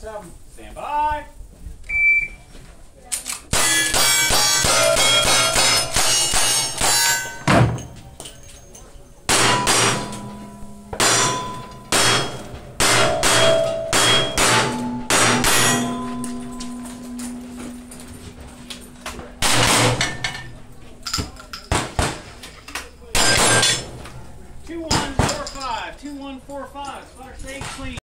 7. Stand by. Two, 1, 4, 5. 2, 1, 4, 5. Spotter stage clean.